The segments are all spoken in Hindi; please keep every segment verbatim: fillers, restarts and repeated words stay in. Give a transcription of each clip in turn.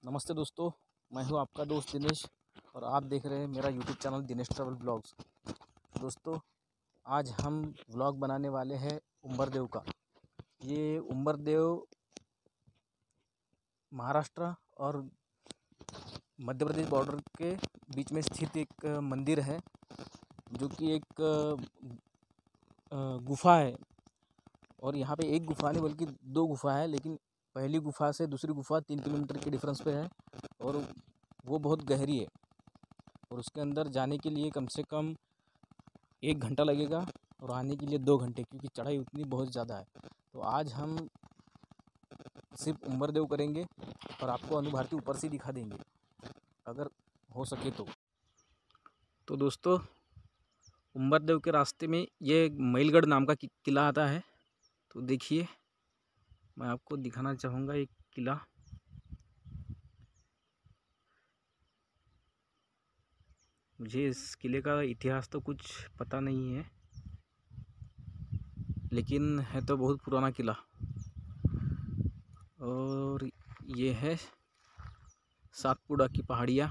नमस्ते दोस्तों, मैं हूं आपका दोस्त दिनेश और आप देख रहे हैं मेरा YouTube channel Dinesh travel blogs. दोस्तों, आज हम व्लॉग बनाने वाले हैं उंबरदेव का। ये उंबरदेव महाराष्ट्र और मध्य प्रदेश बॉर्डर के बीच में स्थित एक मंदिर है, जो कि एक गुफा है। और यहाँ पे एक गुफा नहीं बल्कि दो गुफा है, लेकिन पहली गुफा से दूसरी गुफा तीन किलोमीटर के डिफरेंस पे है और वो बहुत गहरी है। और उसके अंदर जाने के लिए कम से कम एक घंटा लगेगा और आने के लिए दो घंटे, क्योंकि चढ़ाई उतनी बहुत ज़्यादा है। तो आज हम सिर्फ उंबरदेव करेंगे और आपको अनु भारती ऊपर से दिखा देंगे, अगर हो सके तो। तो दोस्तों, उंबरदेव के रास्ते में ये मैलगढ़ नाम का किला आता है। तो देखिए, मैं आपको दिखाना चाहूँगा एक किला। मुझे इस किले का इतिहास तो कुछ पता नहीं है, लेकिन है तो बहुत पुराना किला। और ये है सातपुड़ा की पहाड़ियाँ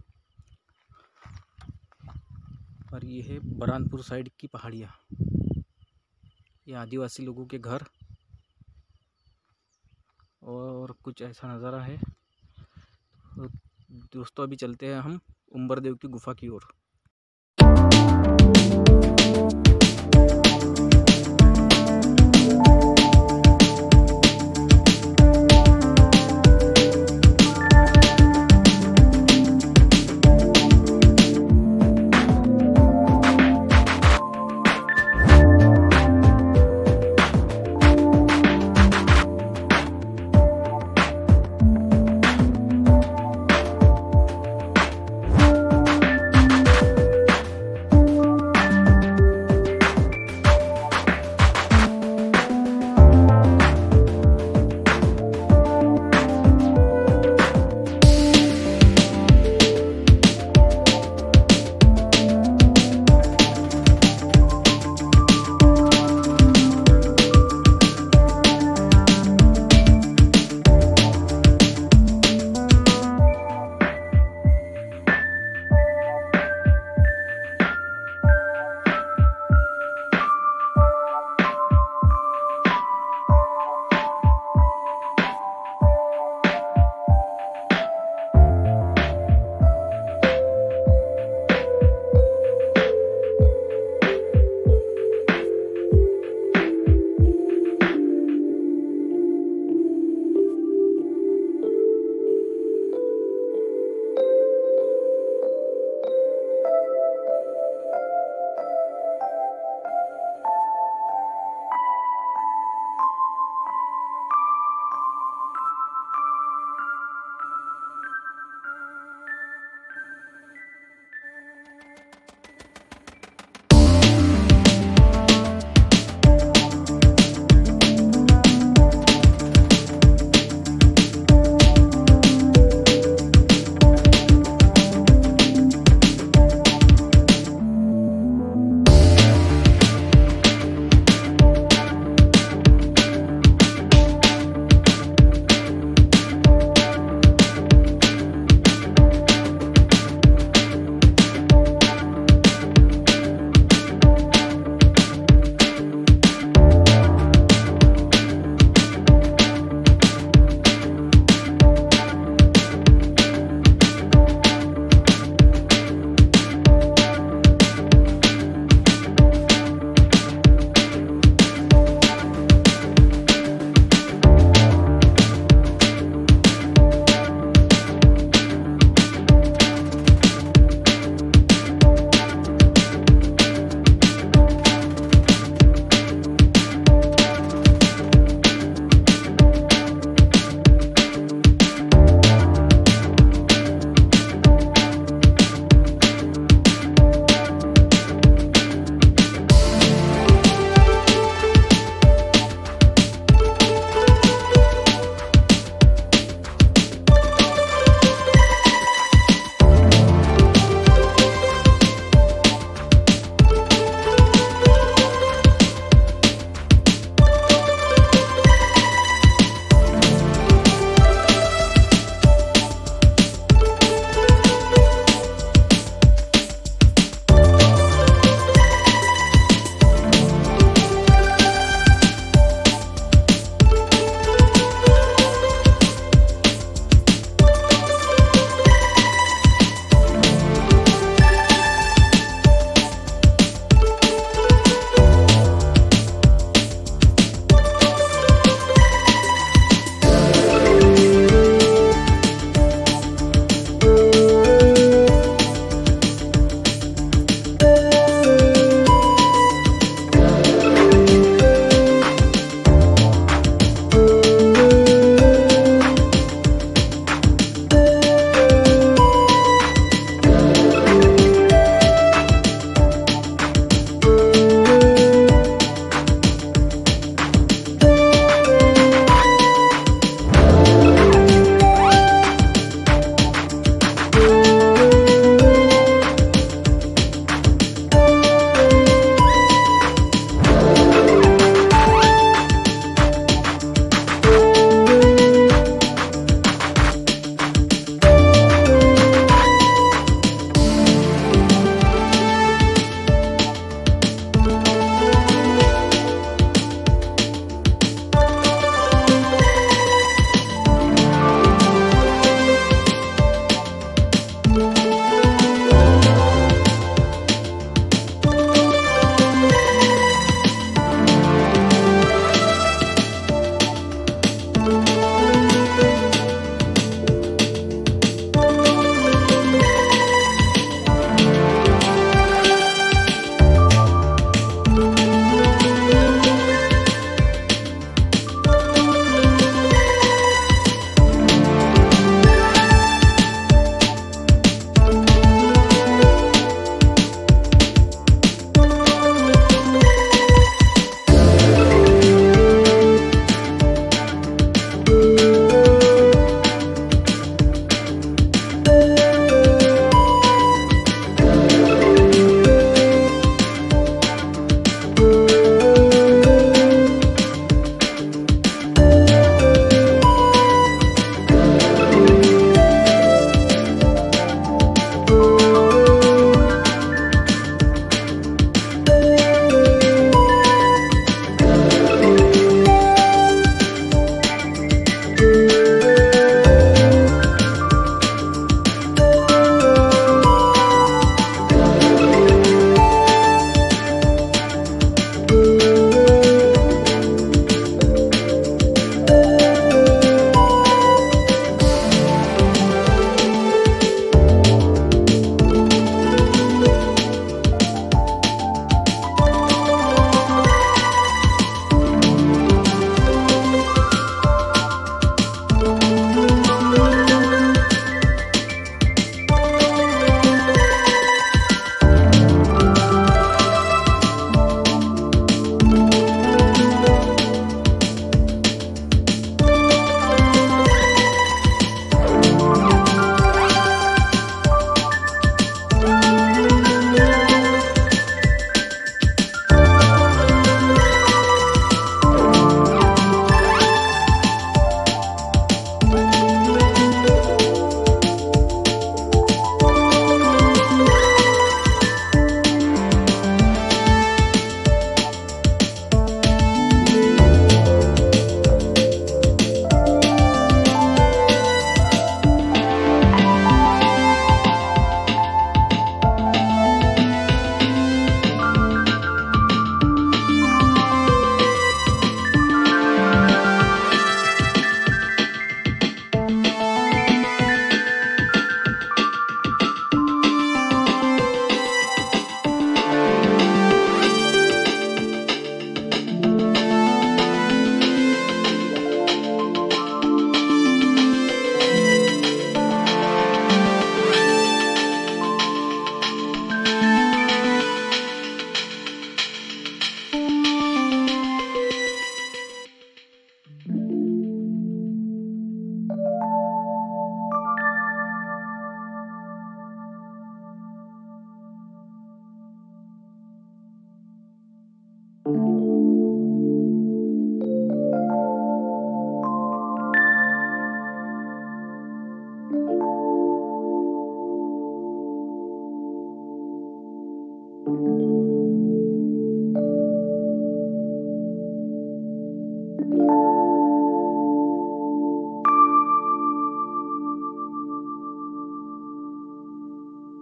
और ये है बरानपुर साइड की पहाड़ियाँ। ये आदिवासी लोगों के घर और कुछ ऐसा नज़ारा है। तो दोस्तों, अभी चलते हैं हम उंबरदेव की गुफा की ओर।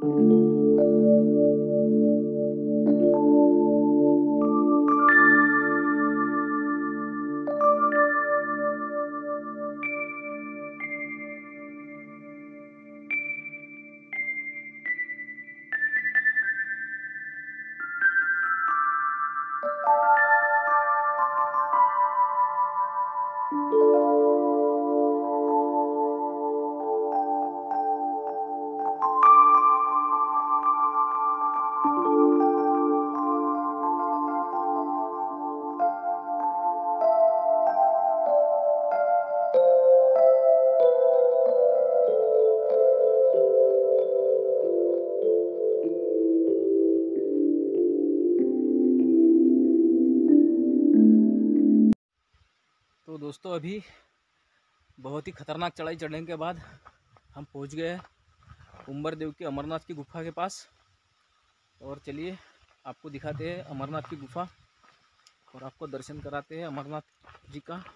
तो दोस्तों अभी बहुत ही खतरनाक चढ़ाई चढ़ने के बाद हम पहुंच गए हैं उम्बरदेव की अमरनाथ की गुफा के पास। और चलिए आपको दिखाते हैं अमरनाथ की गुफा और आपको दर्शन कराते हैं अमरनाथ जी का।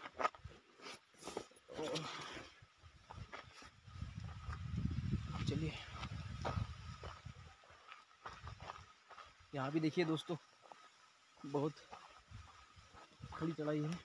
चलिए यहाँ भी देखिए दोस्तों बहुत खड़ी चढ़ाई है।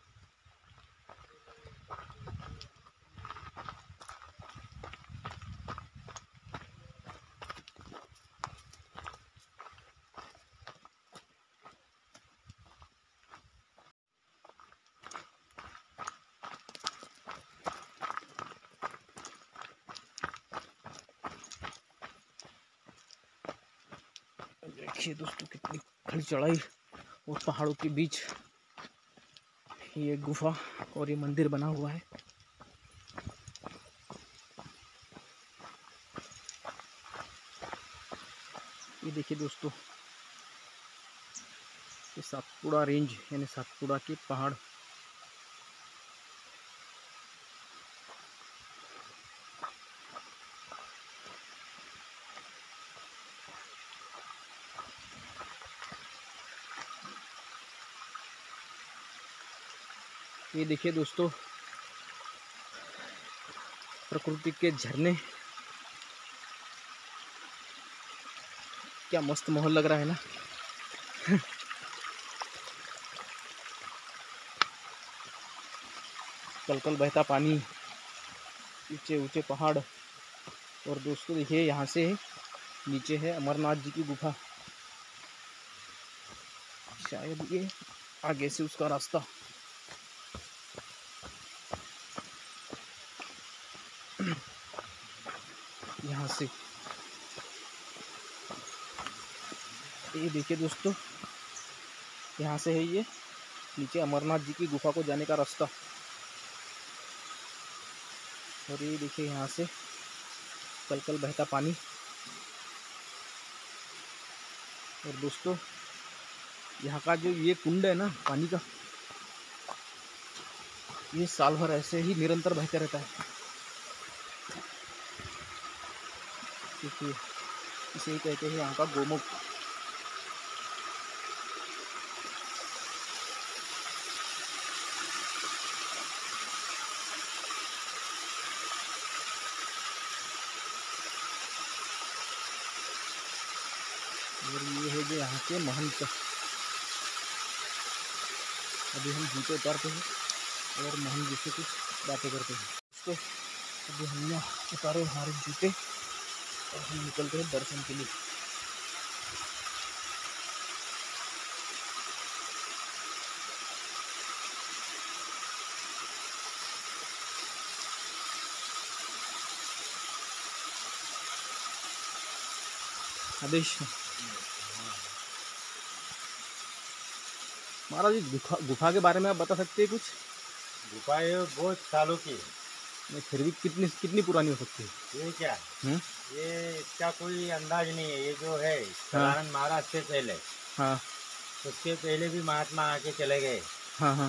देखिए दोस्तों कितनी खड़ी चढ़ाई और पहाड़ों के बीच ये गुफा और ये मंदिर बना हुआ है। ये देखिए दोस्तों ये सातपुड़ा रेंज यानी सातपुड़ा के पहाड़। ये देखिए दोस्तों प्रकृति के झरने, क्या मस्त माहौल लग रहा है ना। कल कल बहता पानी, ऊंचे ऊंचे पहाड़ और दोस्तों देखिए यहाँ से नीचे है अमरनाथ जी की गुफा। शायद ये आगे से उसका रास्ता। यहाँ से ये देखिए दोस्तों यहाँ से है ये नीचे अमरनाथ जी की गुफा को जाने का रास्ता। और ये देखिए यहाँ से कल कल बहता पानी। और दोस्तों यहाँ का जो ये कुंड है ना पानी का, ये साल भर ऐसे ही निरंतर बहते रहता है। देखिए इसे ही कहते हैं यहाँ का गोमुख। और ये है जो यहाँ के महंत। अभी हम जूते उतारते हैं और महंत जी से कुछ बातें करते हैं। तो अभी हमने उतारे हमारे जूते और हम निकलते हैं दर्शन के लिए। आदेश महाराज जी गुफा गुफा के बारे में आप बता सकते हैं कुछ? गुफा ये बहुत सालों की नहीं, फिर भी कितनी कितनी पुरानी हो सकती है ये क्या हुँ? ये इसका कोई अंदाज नहीं है। ये जो है साधारण महाराज से पहले, हाँ उसके पहले भी महात्मा आके चले गए। हाँ हाँ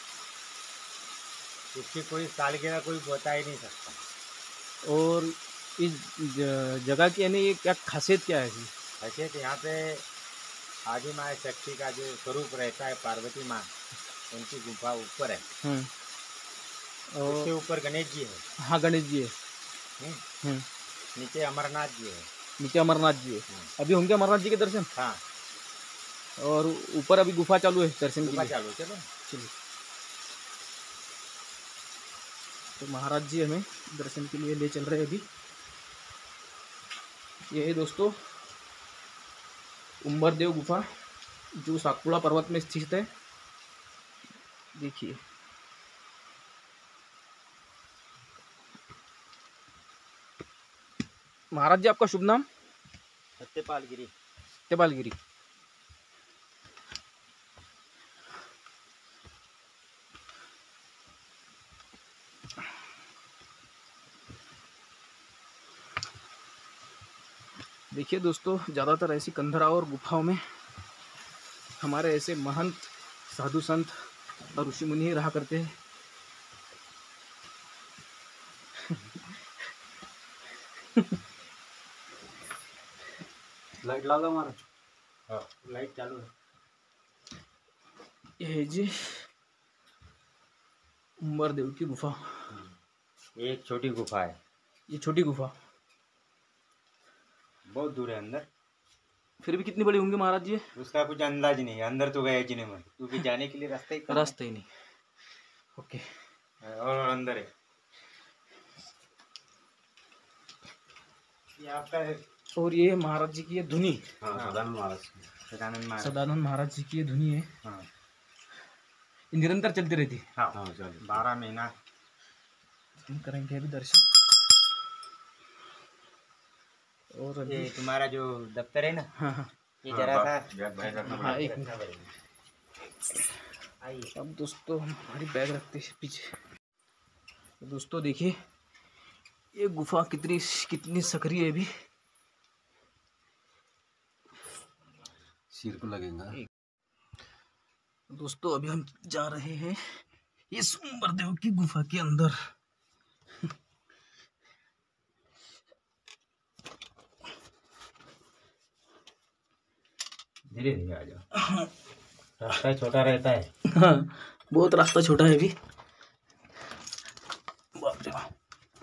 इसकी कोई सालगिरह कोई बता ही नहीं सकता। और इस ज- जगह की यानी ये क्या खासियत क्या है इसकी? ऐसे तो यहाँ पे आदि माँ शक्ति का जो स्वरूप रहता है पार्वती माँ, उनकी गुफा ऊपर है। हम्म उसके और ऊपर गणेश जी है। हाँ गणेश जी है। हम्म, हम्म नीचे अमरनाथ जी है। नीचे अमरनाथ जी है। अभी होंगे अमरनाथ जी के दर्शन। हाँ, और ऊपर अभी गुफा चालू है दर्शन के गुफा लिए। चालू, चलो चलिए, तो महाराज जी हमें दर्शन के लिए ले चल रहे हैं अभी। ये है दोस्तों उम्बरदेव गुफा, जो सातपुड़ा पर्वत में स्थित है। देखिए, महाराज जी आपका शुभ नाम? सत्यपाल गिरी। सत्यपाल गिरी। देखिए दोस्तों, ज़्यादातर ऐसी कंधरा और गुफाओं में हमारे ऐसे महंत, साधु संत और ऋषि मुनि रहा करते हैं। लाइट लगा हमारा। हाँ, लाइट चालू है। ये है जी उम्बरदेव की गुफा। ये एक छोटी गुफा है। ये छोटी गुफा बहुत दूर है अंदर। फिर भी कितनी बड़ी होंगी महाराज जी? उसका कुछ अंदाज नहीं है, अंदर तो गए जिन्हें मैं, क्योंकि जाने के लिए रास्ता ही कम है। रास्ता ही नहीं। ओके। और अंदर है ये आपका है। और ये महाराज जी की ये धुनी। हाँ, सदानंद महाराज सदानंद महाराज सदानंद महाराज जी की ये धुनी है। हाँ, ये निरंतर चलती रहती है। हाँ, हाँ, बारह महीना हम करेंगे अभी दर्शन। और अभी ये तुम्हारा जो दफ्तर है ना, हाँ हाँ ये जरा सा हाँ एक मिनट। अब दोस्तों हम हमारी बैग रखते हैं पीछे। तो दोस्तों देखिए, ये गुफा कितनी कितनी सक्रिय है अभी। सिर को लगेगा। दोस्तों अभी हम जा रहे हैं इस उम्बरदेव की गुफा के अंदर। धीरे धीरे आ जाओ, रास्ता छोटा रहता है। हाँ, बहुत रास्ता छोटा है अभी। बाप रे बाप।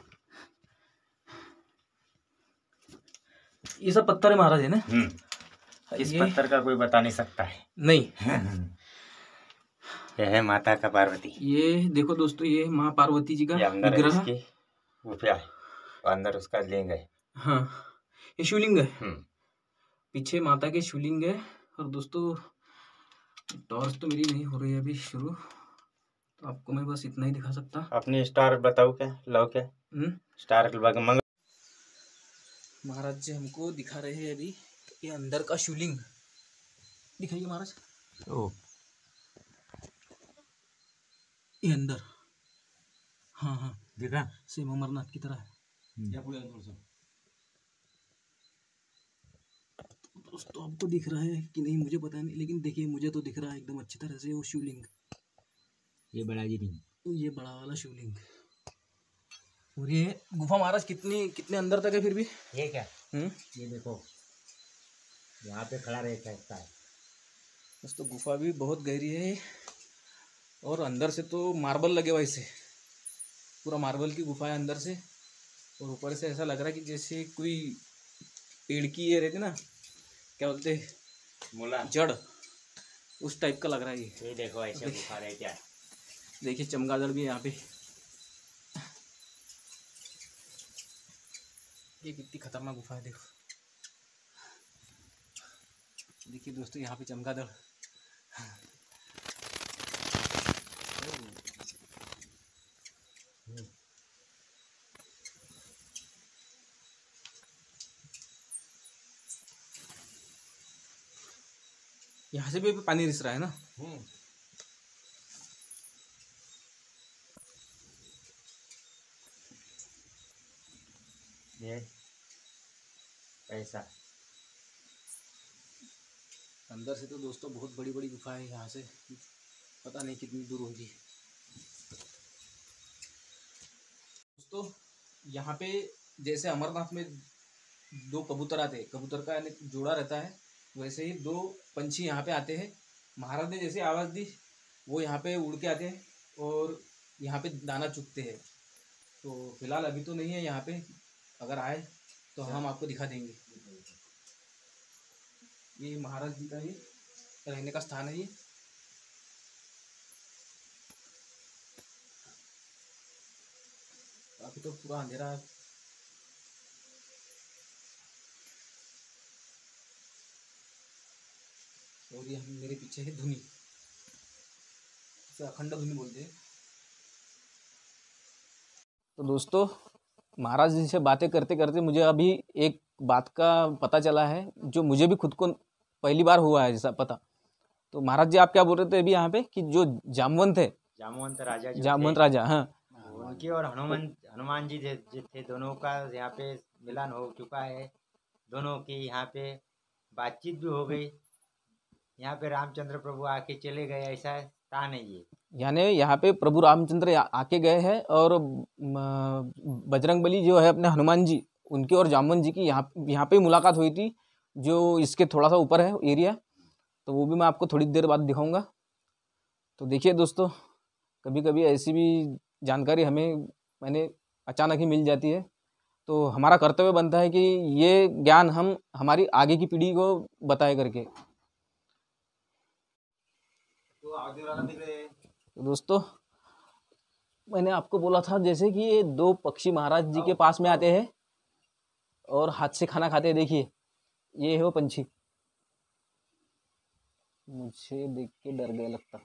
ये सब पत्थर है महाराज है ना? इस ये पत्थर का कोई बता नहीं सकता है। नहीं। यह है माता का पार्वती। ये देखो दोस्तों, ये माँ पार्वती जी का ये अंदर है विग्रह। इसके गुफा है, अंदर उसका लिंग है। हाँ, ये शिवलिंग है। हम्म पीछे माता के शिवलिंग है। और दोस्तों टॉर्च तो मेरी नहीं हो रही है अभी शुरू, तो आपको मैं बस इतना ही दिखा सकता। अपनी स्टार बताओ क्या लाओ क्या हम्म स्टार मंग। महाराज जी हमको दिखा रहे हैं अभी ये अंदर का शिवलिंग। दिखाइए महाराज। ओ, ये अंदर, हाँ हाँ दिखा सेम अमरनाथ की तरह है। या पूरा थोड़ा सा। दोस्तों आपको दिख रहा है कि नहीं मुझे पता नहीं, लेकिन देखिए मुझे तो दिख रहा है एकदम अच्छी तरह से वो शिवलिंग। ये बड़ा जी नहीं, ये बड़ा वाला शिवलिंग। और ये गुफा महाराज कितनी कितने अंदर तक है फिर भी? ये क्या हम्म ये देखो यहाँ पे खड़ा रह सकता है। दोस्तों गुफा भी बहुत गहरी है। और अंदर से तो मार्बल लगे हुआ, इसे पूरा मार्बल की गुफा है अंदर से। और ऊपर से ऐसा लग रहा है कि जैसे कोई पेड़ की ये रहती ना, क्या बोलते मोला जड़, उस टाइप का लग रहा है ये। ये देखो ऐसे गुफा रह क्या। देखिए चमगादड़ भी है यहाँ पे। ये कितनी खतरनाक गुफा है देखो। देखिए दोस्तों यहाँ पे चमगादड़। यहाँ से भी अभी पानी रिस रहा है ना। ये ऐसा अंदर से तो दोस्तों बहुत बड़ी बड़ी गुफा है, यहाँ से पता नहीं कितनी दूर होगी। दोस्तों यहाँ पे जैसे अमरनाथ में दो कबूतर आते हैं, कबूतर का यानी जोड़ा रहता है, वैसे ही दो पंछी यहाँ पे आते हैं। महाराज ने जैसे आवाज़ दी वो यहाँ पे उड़ के आते हैं और यहाँ पे दाना चुगते हैं। तो फिलहाल अभी तो नहीं है यहाँ पे, अगर आए तो हम आपको दिखा देंगे। ये महाराज जी का ही रहने का स्थान है ये। अभी तो पूरा अंधेरा है। और ये हम मेरे पीछे है धुनी, इसे अखंड धुनी बोलते हैं। तो दोस्तों, महाराज जी से बातें करते करते मुझे अभी एक बात का पता चला है, जो मुझे भी खुद को पहली बार हुआ है जैसा पता। तो महाराज जी आप क्या बोल रहे थे अभी यहाँ पे कि जो जामवंत है, जामवंत राजा जो जामवंत थे, राजा, हाँ, उनकी और हनुमान हनुमान जी जे- जे थे, दोनों का यहाँ पे मिलन हो चुका है। दोनों की यहाँ पे बातचीत भी हो गई। यहाँ पे रामचंद्र प्रभु आके चले गए, ऐसा स्थान है ये। यानी यहाँ पे प्रभु रामचंद्र आ- आके गए हैं, और म, बजरंगबली जो है अपने हनुमान जी, उनकी और जामवंत जी की यहाँ यहाँ पे ही मुलाकात हुई थी, जो इसके थोड़ा सा ऊपर है एरिया। तो वो भी मैं आपको थोड़ी देर बाद दिखाऊंगा। तो देखिए दोस्तों, कभी कभी ऐसी भी जानकारी हमें मैंने अचानक ही मिल जाती है, तो हमारा कर्तव्य बनता है कि ये ज्ञान हम हमारी आगे की पीढ़ी को बताए करके। तो दोस्तों, मैंने आपको बोला था जैसे कि ये दो पक्षी महाराज जी के पास में आते हैं और हाथ से खाना खाते हैं। देखिए, ये है वो पंछी। मुझे देख के डर गया लगता।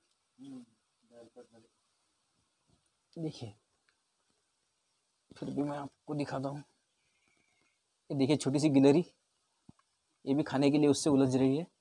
देखिए, फिर भी मैं आपको दिखाता हूँ। ये देखिए छोटी सी गिलहरी, ये भी खाने के लिए उससे उलझ रही है।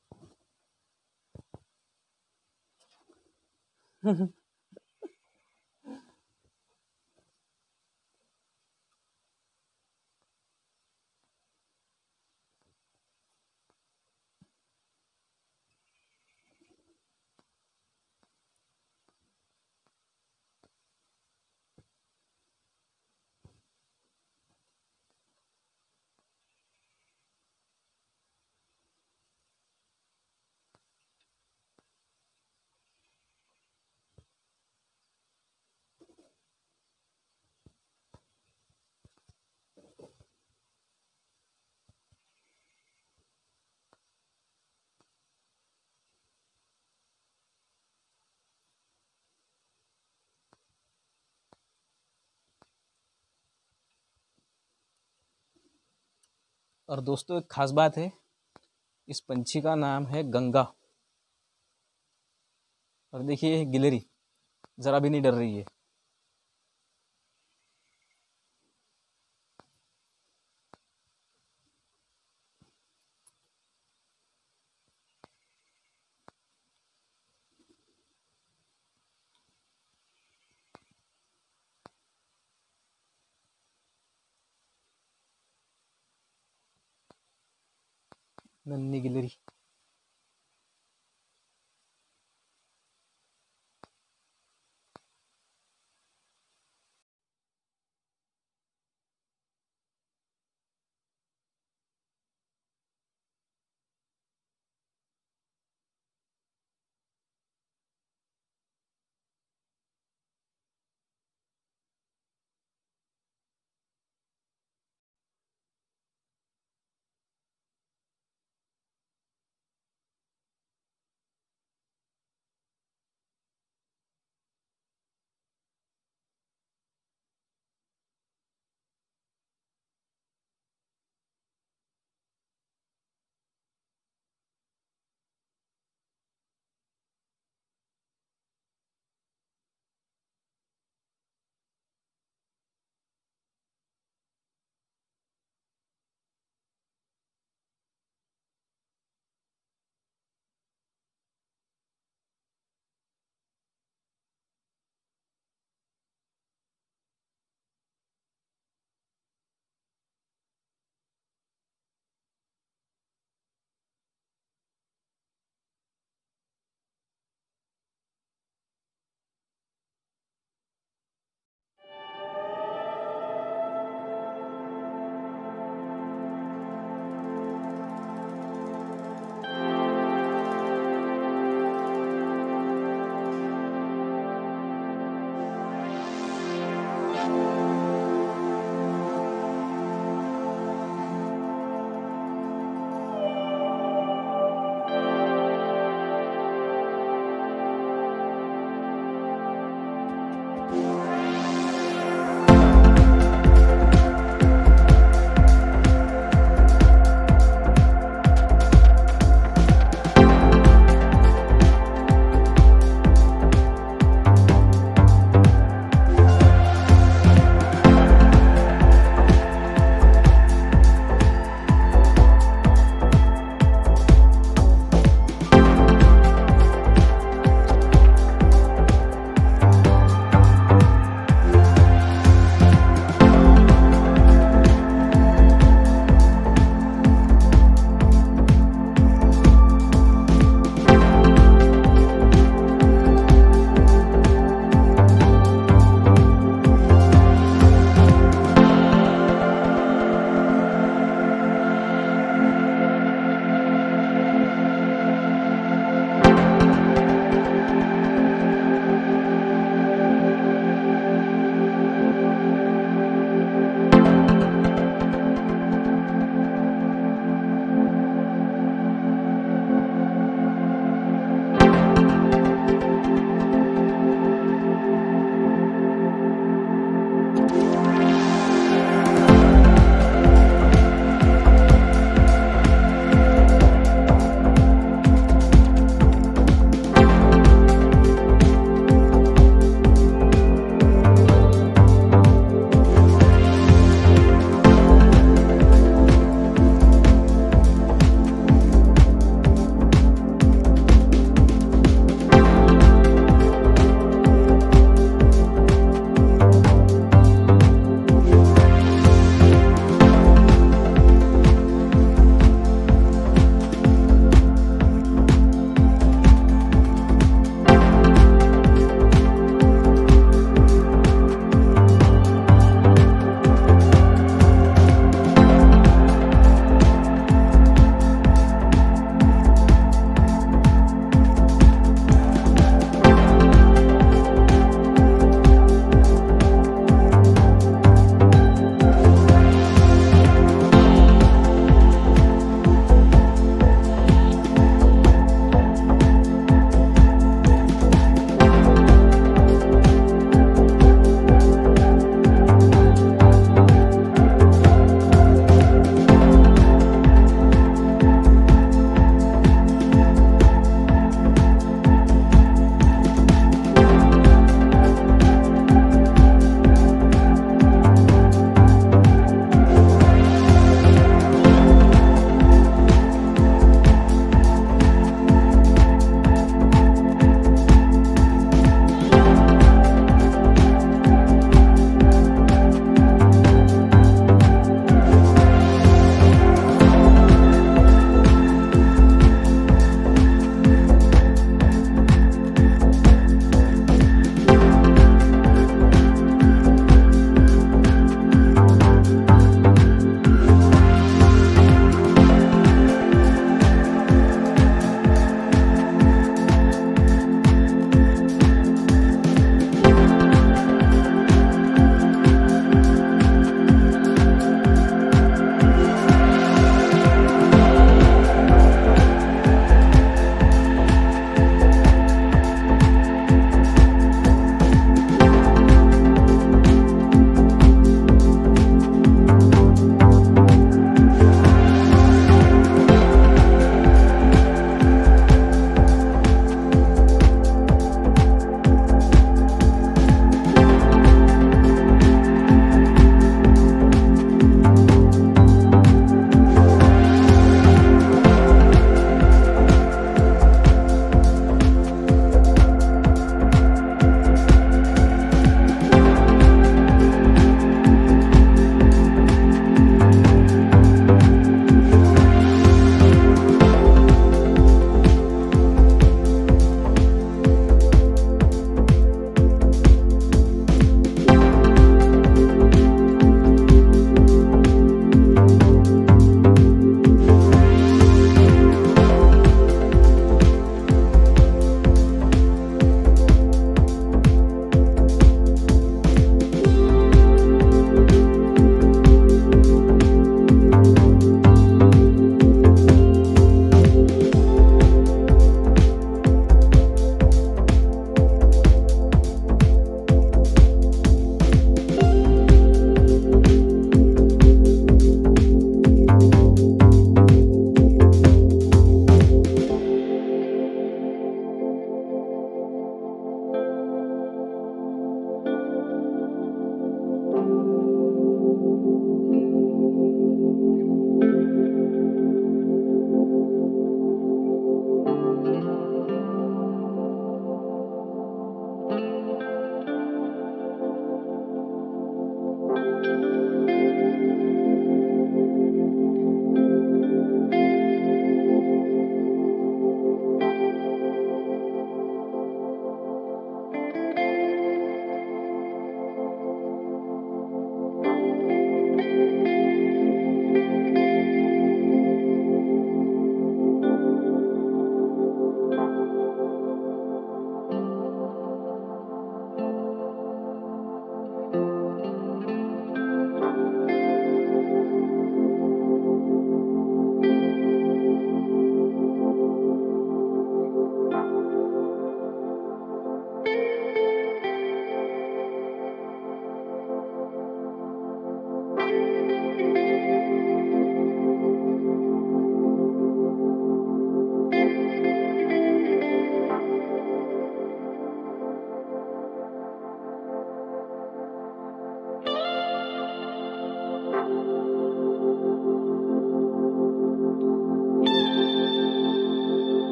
और दोस्तों, एक खास बात है, इस पंछी का नाम है गंगा। और देखिए ये गिलहरी जरा भी नहीं डर रही है। नन्ही गिलहरी।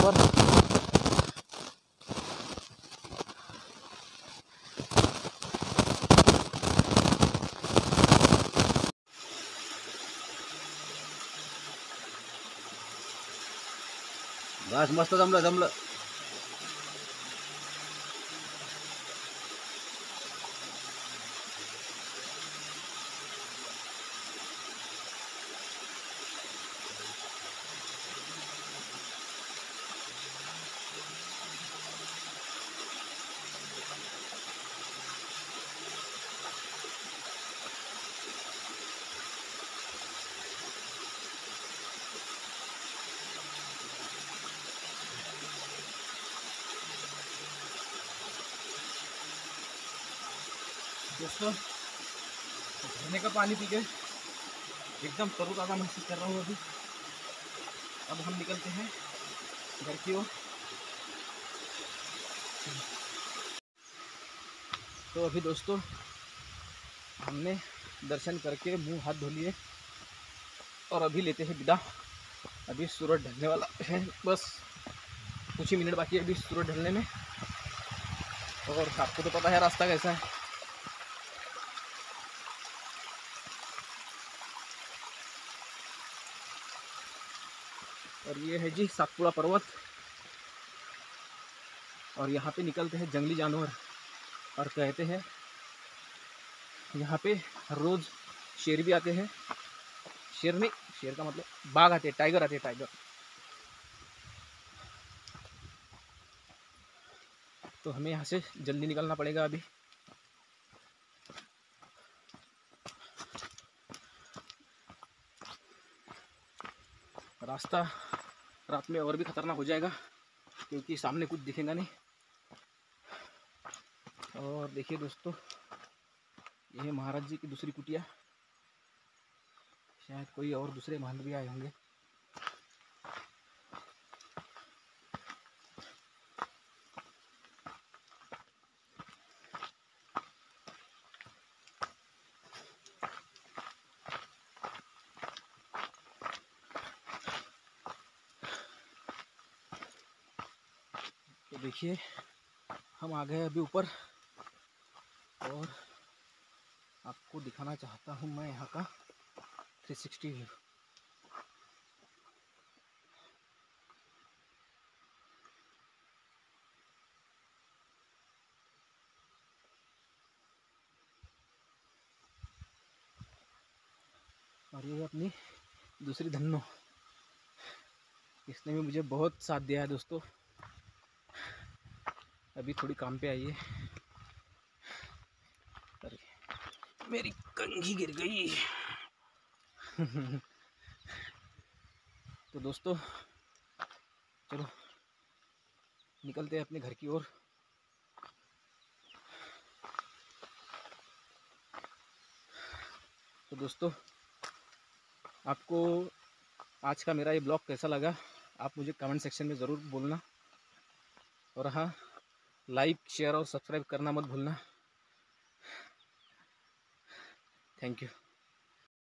ऊपर। घास मस्त जमलं जमलं। दोस्तों झरने का पानी पी के एकदम तरोताज़ा महसूस कर रहा हूँ अभी। अब हम निकलते हैं घर की ओर। तो अभी दोस्तों हमने दर्शन करके मुंह हाथ धो लिए और अभी लेते हैं विदा। अभी सूरज ढलने वाला है, बस कुछ ही मिनट बाकी है अभी सूरज ढलने में। और आपको तो पता है रास्ता कैसा है। और ये है जी सातपुड़ा पर्वत। और यहाँ पे निकलते हैं जंगली जानवर। और कहते हैं यहाँ पे हर रोज़ शेर भी आते हैं। शेर नहीं, शेर का मतलब बाघ आते हैं, टाइगर आते हैं, टाइगर। तो हमें यहाँ से जल्दी निकलना पड़ेगा अभी। रास्ता रात में और भी खतरनाक हो जाएगा क्योंकि सामने कुछ दिखेगा नहीं। और देखिए दोस्तों, ये है महाराज जी की दूसरी कुटिया। शायद कोई और दूसरे महल भी आए होंगे। तो देखिए हम आ गए अभी ऊपर और आपको दिखाना चाहता हूँ मैं यहाँ का थ्री सिक्सटी व्यू। और ये अपनी दूसरी धन्नो, इसने भी मुझे बहुत साथ दिया है दोस्तों। अभी थोड़ी काम पे आई है। अरे मेरी कंघी गिर गई। तो दोस्तों चलो निकलते हैं अपने घर की ओर। तो दोस्तों आपको आज का मेरा ये ब्लॉग कैसा लगा आप मुझे कमेंट सेक्शन में ज़रूर बोलना। और हाँ, लाइक शेयर और सब्सक्राइब करना मत भूलना। Thank you.